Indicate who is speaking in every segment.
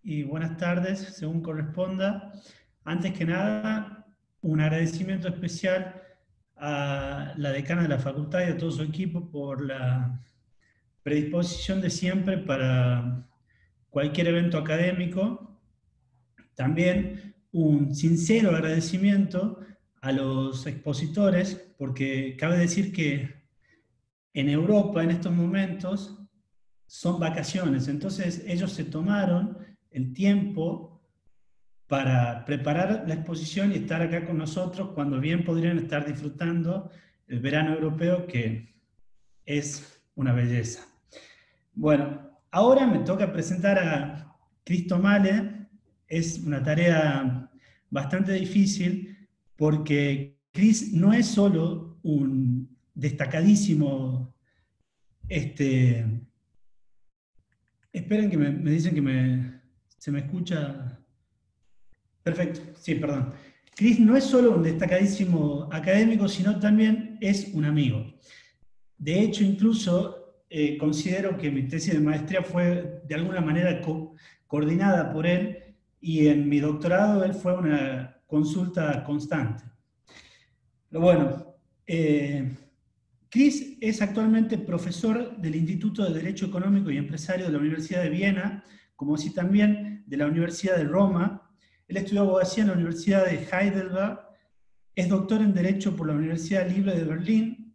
Speaker 1: y buenas tardes, según corresponda. Antes que nada, un agradecimiento especial a la decana de la facultad y a todo su equipo por la predisposición de siempre para cualquier evento académico. También un sincero agradecimiento a los expositores, porque cabe decir que en Europa en estos momentos son vacaciones, entonces ellos se tomaron el tiempo para preparar la exposición y estar acá con nosotros cuando bien podrían estar disfrutando el verano europeo, que es una belleza. Bueno, ahora me toca presentar a Cristo Male. Es una tarea bastante difícil porque Cris no es solo un destacadísimo esperen que me dicen que se me escucha. Perfecto, sí, perdón. Cris no es solo un destacadísimo académico, sino también es un amigo. De hecho, incluso considero que mi tesis de maestría fue de alguna manera coordinada por él y en mi doctorado él fue una consulta constante. Pero bueno, Cris es actualmente profesor del Instituto de Derecho Económico y Empresario de la Universidad de Viena, como así también de la Universidad de Roma. Él estudió abogacía en la Universidad de Heidelberg, es doctor en Derecho por la Universidad Libre de Berlín,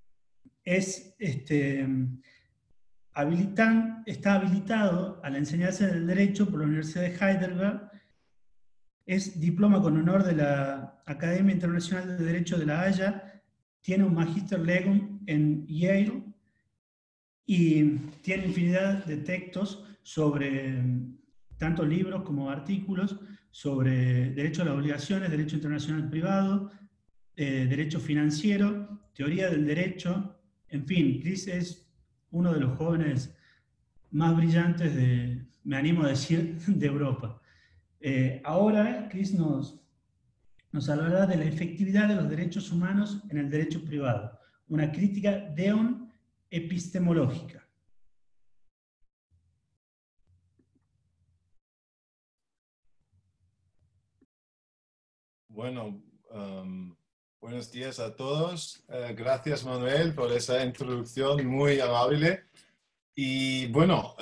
Speaker 1: está habilitado a la enseñanza del Derecho por la Universidad de Heidelberg, es diploma con honor de la Academia Internacional de Derecho de La Haya, tiene un Magister Legum en Yale y tiene infinidad de textos sobre tanto libros como artículos sobre derecho a las obligaciones, derecho internacional privado, derecho financiero, teoría del derecho. En fin, Cris es uno de los jóvenes más brillantes me animo a decir, de Europa. Ahora Cris nos hablará de la efectividad de los derechos humanos en el derecho privado, una crítica deon-epistemológica.
Speaker 2: Bueno, buenos días a todos. Gracias, Manuel, por esa introducción muy amable. Y bueno,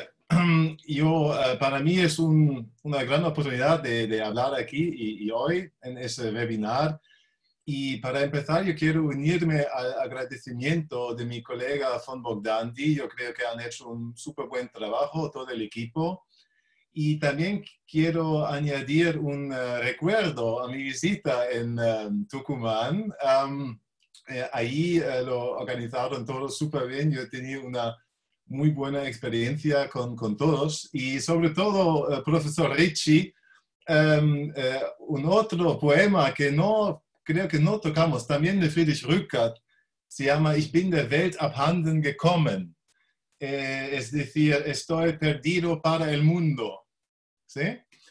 Speaker 2: para mí es una gran oportunidad de hablar aquí y hoy en ese webinar. Y para empezar, yo quiero unirme al agradecimiento de mi colega von Bogdanti. Yo creo que han hecho un súper buen trabajo todo el equipo. Y también quiero añadir un recuerdo a mi visita en Tucumán. Ahí lo organizaron todos súper bien. Yo he tenido una muy buena experiencia con todos. Y sobre todo, profesor Ricci, un otro poema que creo que no tocamos, también de Friedrich Rückert, se llama Ich bin der Welt abhanden gekommen. Es decir, estoy perdido para el mundo. ¿Sí?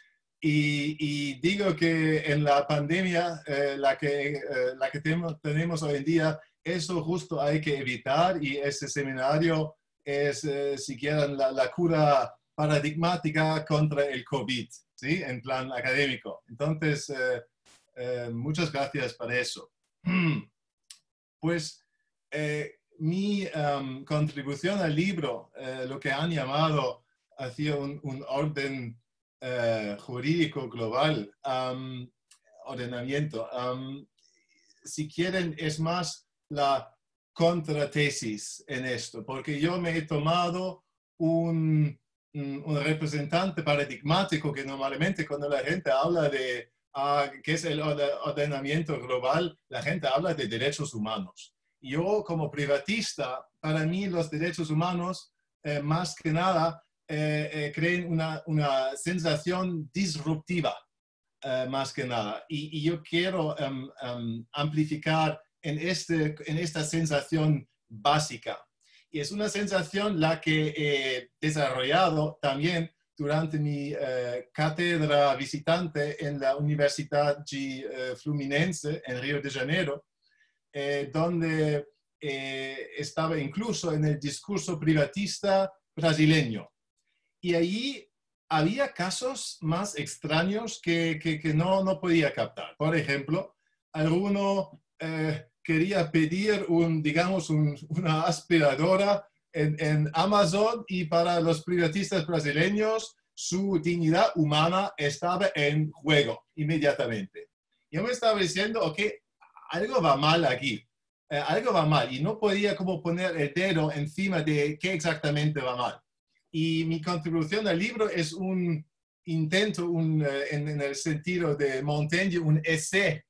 Speaker 2: Y digo que en la pandemia, la que tenemos hoy en día, eso justo hay que evitar y ese seminario es, si quieren, la cura paradigmática contra el COVID, ¿sí? En plan académico. Entonces, muchas gracias por eso. Pues mi contribución al libro, lo que han llamado hacia un orden jurídico global, ordenamiento, si quieren, es más la contratesis en esto, porque yo me he tomado un representante paradigmático que normalmente cuando la gente habla de qué es el ordenamiento global, la gente habla de derechos humanos. Yo como privatista, para mí los derechos humanos, más que nada, creen una sensación disruptiva, más que nada. Y yo quiero amplificar en esta sensación básica. Y es una sensación la que he desarrollado también durante mi cátedra visitante en la Universidad Fluminense en Río de Janeiro, donde estaba incluso en el discurso privatista brasileño. Y allí había casos más extraños que no podía captar. Por ejemplo, alguno quería pedir una aspiradora en Amazon y para los privatistas brasileños su dignidad humana estaba en juego inmediatamente. Yo me estaba diciendo, ok, algo va mal aquí, algo va mal y no podía como poner el dedo encima de qué exactamente va mal. Y mi contribución al libro es un intento, en el sentido de Montaigne, un essai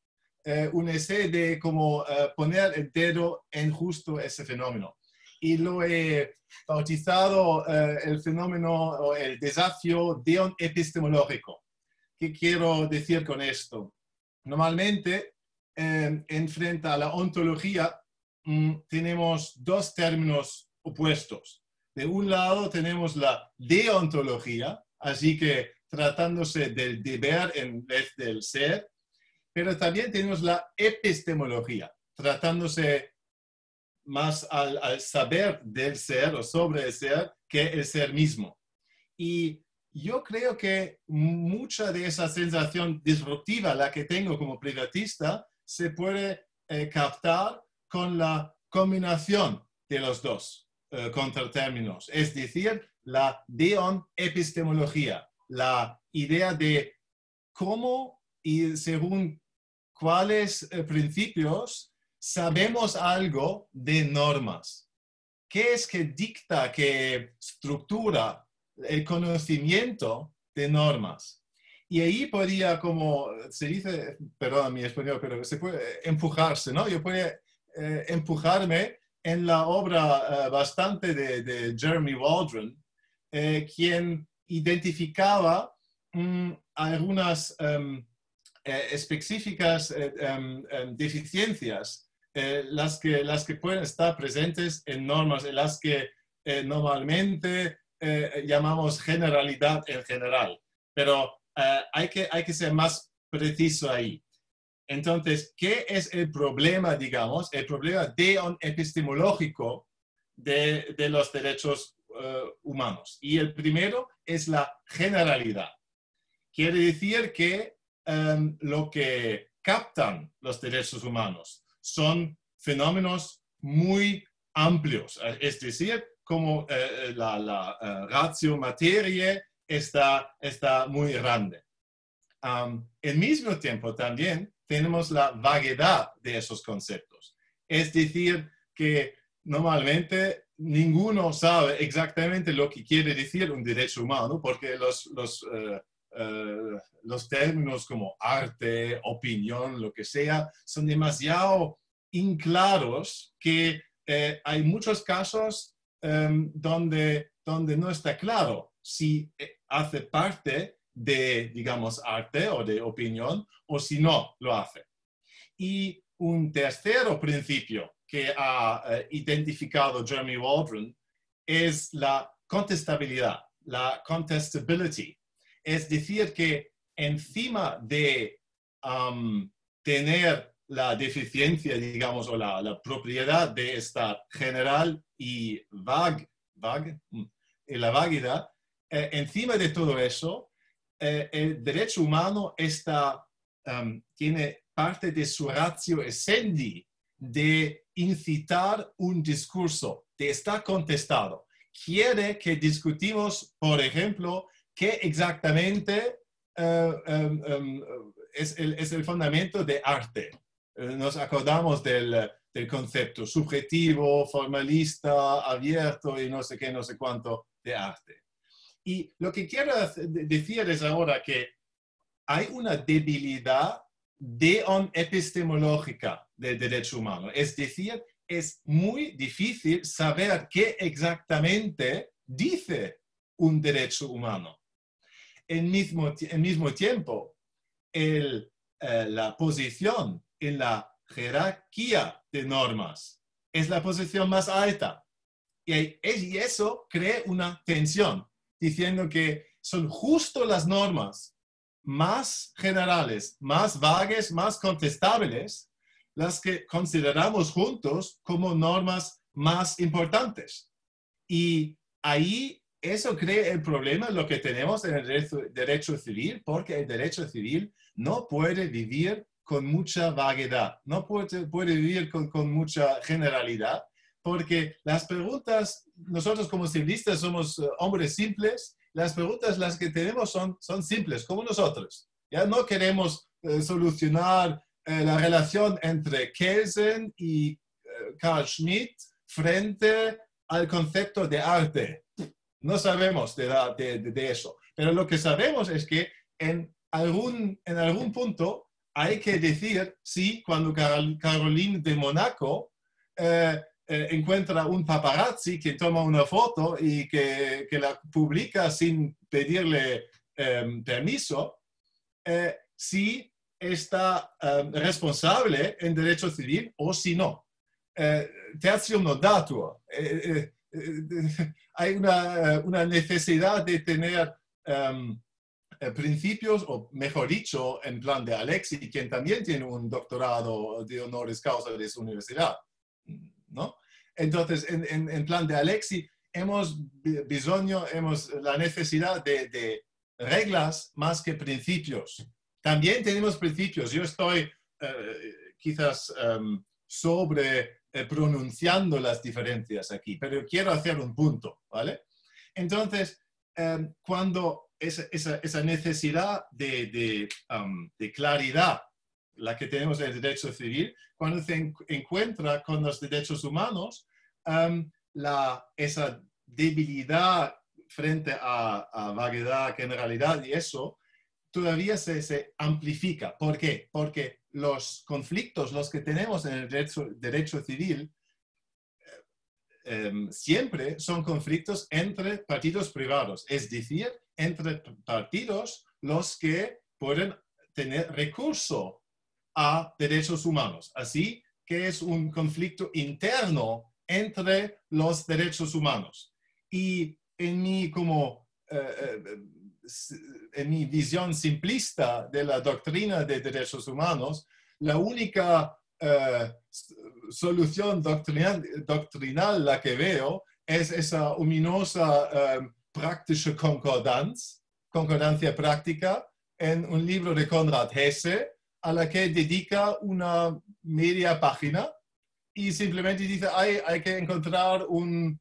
Speaker 2: de cómo poner el dedo en justo ese fenómeno. Y lo he bautizado el fenómeno o el desafío deon-epistemológico. ¿Qué quiero decir con esto? Normalmente, en frente a la ontología, tenemos dos términos opuestos. De un lado tenemos la deontología, así que tratándose del deber en vez del ser, pero también tenemos la epistemología, tratándose más al saber del ser o sobre el ser que el ser mismo. Y yo creo que mucha de esa sensación disruptiva, la que tengo como privatista, se puede captar con la combinación de los dos contratérminos, es decir, la deon-epistemología, la idea de cómo y según cuáles principios sabemos algo de normas. ¿Qué es que dicta, que estructura el conocimiento de normas? Y ahí podría, como se dice, perdón mi español, pero se puede empujarse, ¿no? Yo puedo empujarme en la obra bastante de Jeremy Waldron, quien identificaba algunas específicas deficiencias, las que pueden estar presentes en normas, en las que normalmente llamamos generalidad en general. Pero hay que ser más preciso ahí. Entonces, ¿qué es el problema, digamos? El problema deon-epistemológico de los derechos humanos. Y el primero es la generalidad. Quiere decir que lo que captan los derechos humanos son fenómenos muy amplios, es decir, como la ratio materia está muy grande. Al mismo tiempo también tenemos la vaguedad de esos conceptos, es decir, que normalmente ninguno sabe exactamente lo que quiere decir un derecho humano, porque los términos como arte, opinión, lo que sea, son demasiado inclaros que hay muchos casos donde no está claro si hace parte de, digamos, arte o de opinión o si no lo hace. Y un tercer principio que ha identificado Jeremy Waldron es la contestabilidad, la contestability. Es decir, que encima de tener la deficiencia, digamos, o la propiedad de estar general y la vaguedad, encima de todo eso, el derecho humano tiene parte de su ratio essendi de incitar un discurso, de estar contestado. Quiere que discutimos, por ejemplo, qué exactamente es el fundamento de arte. Nos acordamos del concepto subjetivo, formalista, abierto y no sé qué, no sé cuánto de arte. Y lo que quiero decir es ahora que hay una debilidad deon-epistemológica del derecho humano. Es decir, es muy difícil saber qué exactamente dice un derecho humano. Al mismo tiempo, la posición en la jerarquía de normas es la posición más alta. Y eso crea una tensión, diciendo que son justo las normas más generales, más vagas, más contestables, las que consideramos juntos como normas más importantes. Y ahí eso crea el problema, lo que tenemos en el derecho civil, porque el derecho civil no puede vivir con mucha vaguedad, no puede vivir con mucha generalidad, porque las preguntas, nosotros como civilistas somos hombres simples, las preguntas las que tenemos son simples, como nosotros. Ya no queremos solucionar la relación entre Kelsen y Carl Schmitt frente al concepto de arte. No sabemos de eso, pero lo que sabemos es que en algún punto hay que decir sí cuando Caroline de Mónaco encuentra un paparazzi que toma una foto y que la publica sin pedirle permiso, si está responsable en derecho civil o si no. Tertium non datur. Hay una necesidad de tener principios, o mejor dicho, en plan de Alexi, quien también tiene un doctorado de honoris causa de su universidad, ¿no? Entonces, en plan de Alexi, hemos la necesidad de reglas más que principios. También tenemos principios. Yo estoy quizás pronunciando las diferencias aquí, pero quiero hacer un punto, ¿vale? Entonces, cuando esa necesidad de claridad, la que tenemos en el derecho civil, cuando se encuentra con los derechos humanos, esa debilidad frente a vaguedad, generalidad y eso, todavía se amplifica. ¿Por qué? Porque los conflictos, los que tenemos en el derecho civil, siempre son conflictos entre partidos privados, es decir, entre partidos los que pueden tener recurso a derechos humanos. Así que es un conflicto interno entre los derechos humanos. Y en mi visión simplista de la doctrina de derechos humanos, la única solución doctrinal la que veo es esa ominosa práctica concordancia práctica en un libro de Konrad Hesse, a la que dedica una media página y simplemente dice hay que encontrar un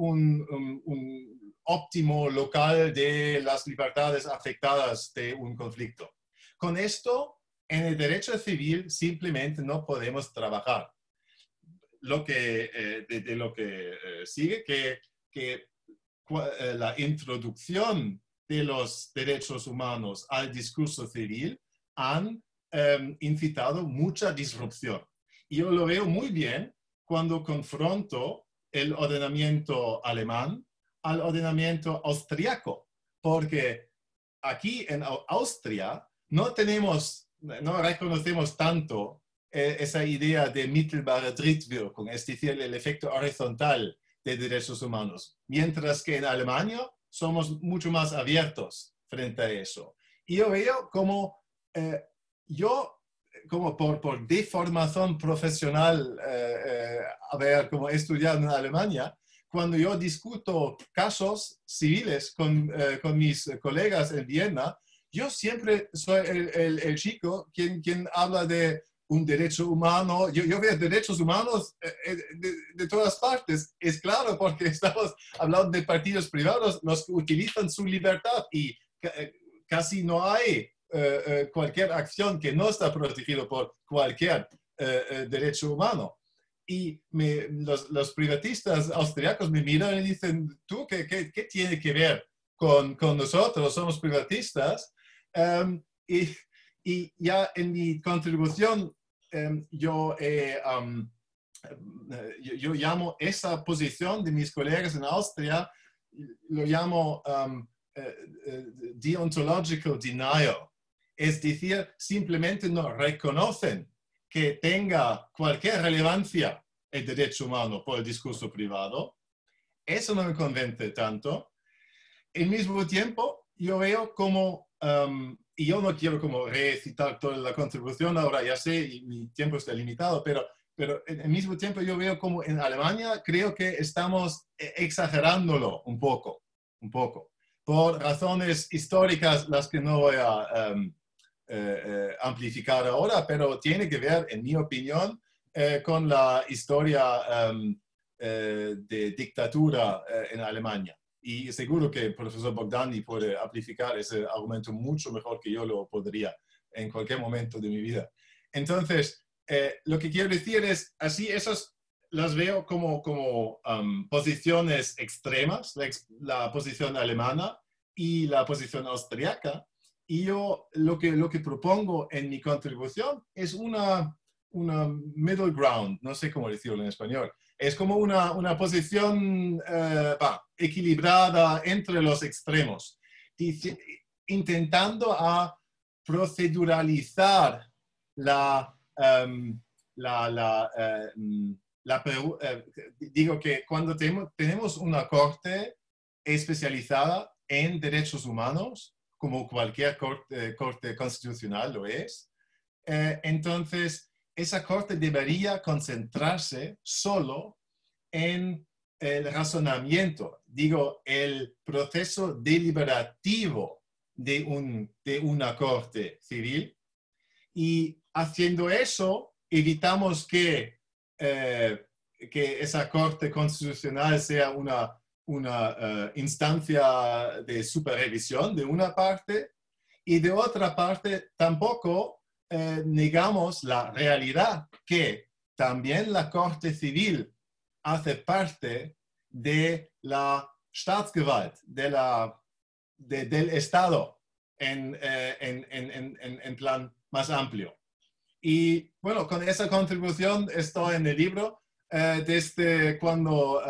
Speaker 2: óptimo local de las libertades afectadas de un conflicto. Con esto, en el derecho civil simplemente no podemos trabajar. De lo que sigue, que la introducción de los derechos humanos al discurso civil han incitado mucha disrupción. Y yo lo veo muy bien cuando confronto el ordenamiento alemán al ordenamiento austriaco, porque aquí en Austria no reconocemos tanto esa idea de mittelbare Drittwirkung, es decir, el efecto horizontal de derechos humanos, mientras que en Alemania somos mucho más abiertos frente a eso. Y yo veo como por deformación profesional, como he estudiado en Alemania, cuando yo discuto casos civiles con mis colegas en Viena, yo siempre soy el chico quien habla de un derecho humano. Yo veo derechos humanos de todas partes. Es claro, porque estamos hablando de partidos privados, los que utilizan su libertad y casi no hay cualquier acción que no está protegida por cualquier derecho humano. Y los privatistas austriacos me miran y dicen, ¿tú qué tiene que ver con nosotros? Somos privatistas. Y ya en mi contribución yo llamo esa posición de mis colegas en Austria, lo llamo deontological denial. Es decir, simplemente no reconocen que tenga cualquier relevancia el derecho humano por el discurso privado. Eso no me convence tanto. Al mismo tiempo, yo veo como, y yo no quiero como recitar toda la contribución ahora, ya sé, y mi tiempo está limitado, pero al mismo tiempo yo veo como en Alemania creo que estamos exagerándolo un poco. un poco, por razones históricas, las que no voy a amplificar ahora, pero tiene que ver, en mi opinión, con la historia de dictadura en Alemania. Y seguro que el profesor Bogdani puede amplificar ese argumento mucho mejor que yo lo podría en cualquier momento de mi vida. Entonces, lo que quiero decir es, así esas las veo como posiciones extremas, la posición alemana y la posición austriaca. Y yo lo que propongo en mi contribución es una middle ground, no sé cómo decirlo en español. Es como una posición equilibrada entre los extremos, intentando a proceduralizar digo que cuando tenemos una corte especializada en derechos humanos, como cualquier corte constitucional lo es, entonces esa corte debería concentrarse solo en el razonamiento, digo, el proceso deliberativo de una corte civil. Y haciendo eso, evitamos que esa corte constitucional sea una instancia de supervisión de una parte, y de otra parte tampoco negamos la realidad que también la Corte Civil hace parte de la Staatsgewalt, del Estado en plan más amplio. Y bueno, con esa contribución estoy en el libro desde cuando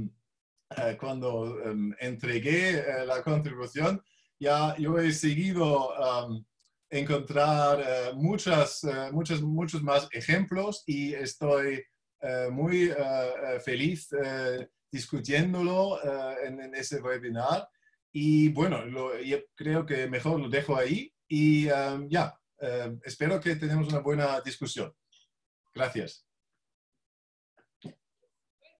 Speaker 2: entregué la contribución. Ya yo he seguido encontrar muchos más ejemplos y estoy muy feliz discutiéndolo en ese webinar. Y bueno, yo creo que mejor lo dejo ahí y espero que tenemos una buena discusión. Gracias.